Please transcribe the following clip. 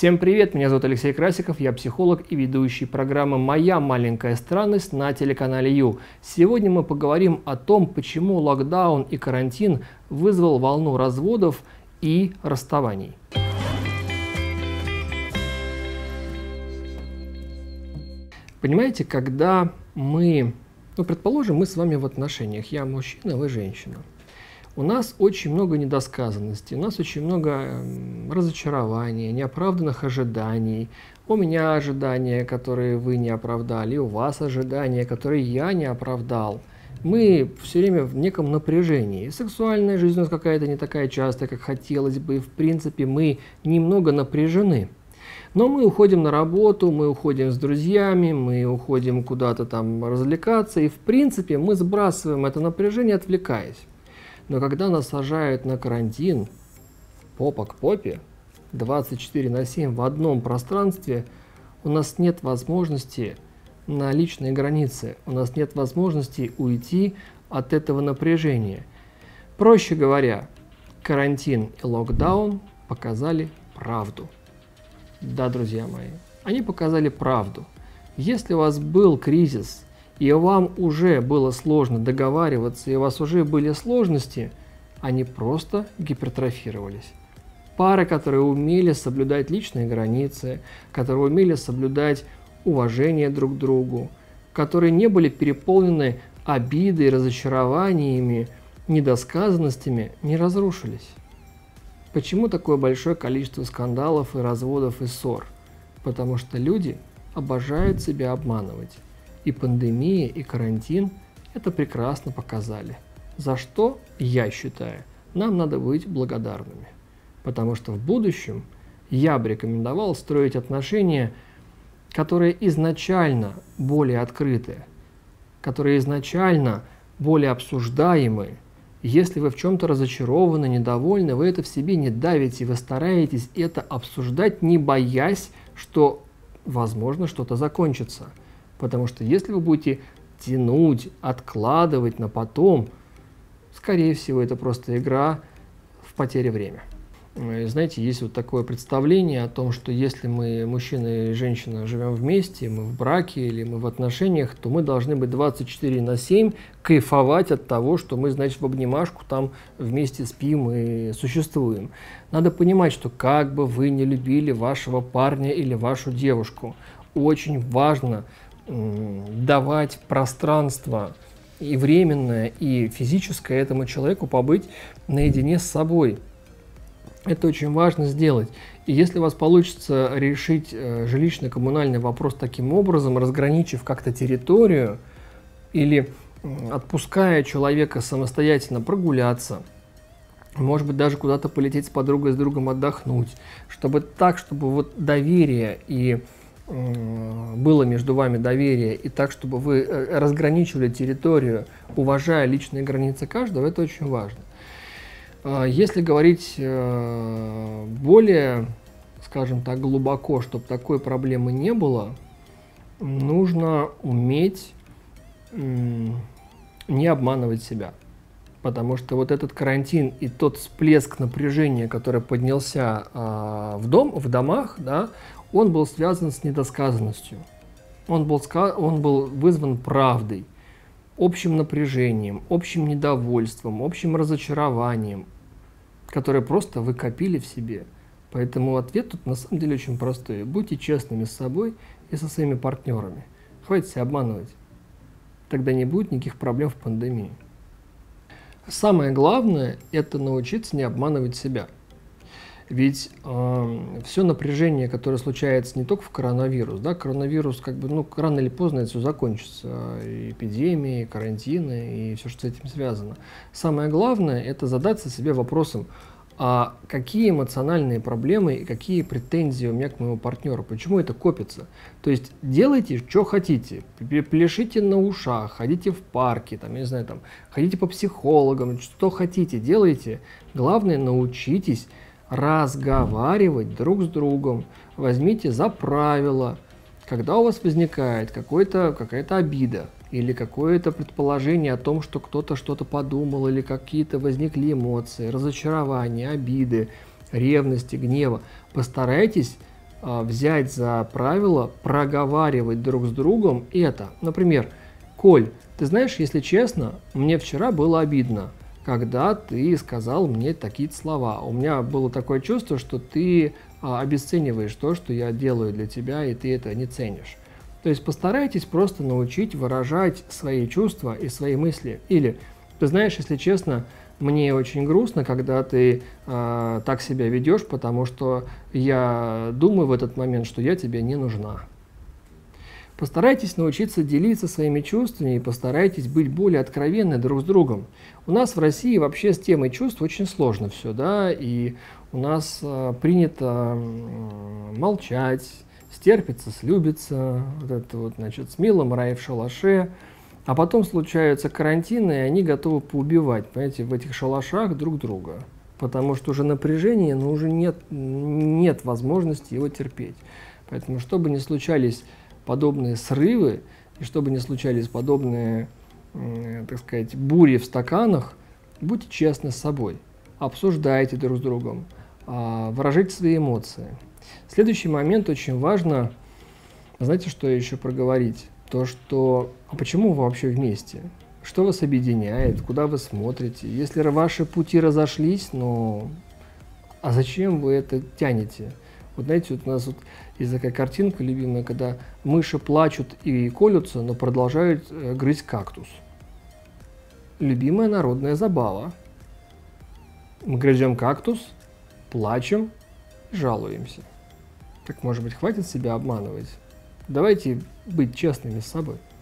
Всем привет, меня зовут Алексей Красиков, я психолог и ведущий программы «Моя маленькая странность» на телеканале Ю. Сегодня мы поговорим о том, почему локдаун и карантин вызвал волну разводов и расставаний. Понимаете, когда предположим, мы с вами в отношениях, я мужчина, вы женщина. У нас очень много недосказанностей, у нас очень много разочарования, неоправданных ожиданий. У меня ожидания, которые вы не оправдали, у вас ожидания, которые я не оправдал. Мы все время в неком напряжении. Сексуальная жизнь у нас какая-то не такая частая, как хотелось бы. В принципе, мы немного напряжены. Но мы уходим на работу, мы уходим с друзьями, мы уходим куда-то там развлекаться. И в принципе мы сбрасываем это напряжение, отвлекаясь. Но когда нас сажают на карантин, попа к попе, 24/7 в одном пространстве, у нас нет возможности на личные границы, у нас нет возможности уйти от этого напряжения. Проще говоря, карантин и локдаун показали правду. Да, друзья мои, они показали правду. Если у вас был кризис, и вам уже было сложно договариваться, и у вас уже были сложности, они просто гипертрофировались. Пары, которые умели соблюдать личные границы, которые умели соблюдать уважение друг к другу, которые не были переполнены обидой, разочарованиями, недосказанностями, не разрушились. Почему такое большое количество скандалов и разводов и ссор? Потому что люди обожают себя обманывать. И пандемия, и карантин это прекрасно показали. За что, я считаю, нам надо быть благодарными. Потому что в будущем я бы рекомендовал строить отношения, которые изначально более открытые, которые изначально более обсуждаемые. Если вы в чем-то разочарованы, недовольны, вы это в себе не давите, вы стараетесь это обсуждать, не боясь, что, возможно, что-то закончится. Потому что если вы будете тянуть, откладывать на потом, скорее всего, это просто игра в потере времени. Знаете, есть вот такое представление о том, что если мы, мужчина и женщина, живем вместе, мы в браке или мы в отношениях, то мы должны быть 24/7 кайфовать от того, что мы, значит, в обнимашку там вместе спим и существуем. Надо понимать, что как бы вы не любили вашего парня или вашу девушку, очень важно давать пространство и временное, и физическое этому человеку побыть наедине с собой. Это очень важно сделать. И если у вас получится решить жилищно-коммунальный вопрос таким образом, разграничив как-то территорию или отпуская человека самостоятельно прогуляться, может быть, даже куда-то полететь с подругой, с другом отдохнуть, чтобы вот доверие и было между вами доверие, и так, чтобы вы разграничивали территорию, уважая личные границы каждого, это очень важно. Если говорить более, скажем так, глубоко, чтобы такой проблемы не было, нужно уметь не обманывать себя. Потому что вот этот карантин и тот всплеск напряжения, который поднялся в домах, да, он был связан с недосказанностью. Он был вызван правдой, общим напряжением, общим недовольством, общим разочарованием, которое просто вы копили в себе. Поэтому ответ тут на самом деле очень простой. Будьте честными с собой и со своими партнерами. Хватит себя обманывать. Тогда не будет никаких проблем в пандемии. Самое главное – это научиться не обманывать себя. Ведь все напряжение, которое случается не только в коронавирус, да, коронавирус рано или поздно это все закончится, и эпидемии, и карантины, и все, что с этим связано. Самое главное – это задаться себе вопросом, а какие эмоциональные проблемы и какие претензии у меня к моему партнеру, почему это копится. То есть делайте, что хотите, пляшите на ушах, ходите в парки, ходите по психологам, что хотите, делайте. Главное, научитесь разговаривать друг с другом. Возьмите за правило, когда у вас возникает какая-то обида или какое-то предположение о том, что кто-то что-то подумал, или какие-то возникли эмоции, разочарования, обиды, ревности, гнева, постарайтесь взять за правило проговаривать друг с другом это. Например, Коль, ты знаешь, если честно, мне вчера было обидно, когда ты сказал мне такие-то слова. У меня было такое чувство, что ты обесцениваешь то, что я делаю для тебя, и ты это не ценишь. То есть постарайтесь просто научить выражать свои чувства и свои мысли. Или, ты знаешь, если честно, мне очень грустно, когда ты так себя ведешь, потому что я думаю в этот момент, что я тебе не нужна. Постарайтесь научиться делиться своими чувствами и постарайтесь быть более откровенны друг с другом. У нас в России вообще с темой чувств очень сложно все, да, и у нас принято молчать, стерпится, слюбится, вот это вот, значит, с милым рай в шалаше, а потом случаются карантины, и они готовы поубивать, понимаете, в этих шалашах друг друга, потому что уже напряжение, но уже нет возможности его терпеть. Поэтому, чтобы не случались подобные срывы, и чтобы не случались подобные, так сказать, бури в стаканах, будьте честны с собой, обсуждайте друг с другом, выражайте свои эмоции. Следующий момент очень важно, знаете, что еще проговорить? То, что, а почему вы вообще вместе? Что вас объединяет? Куда вы смотрите? Если ваши пути разошлись, ну, а зачем вы это тянете? Вот знаете, вот у нас вот есть такая картинка любимая, когда мыши плачут и колются, но продолжают грызть кактус. Любимая народная забава. Мы грызем кактус, плачем и жалуемся. Так, может быть, хватит себя обманывать? Давайте быть честными с собой.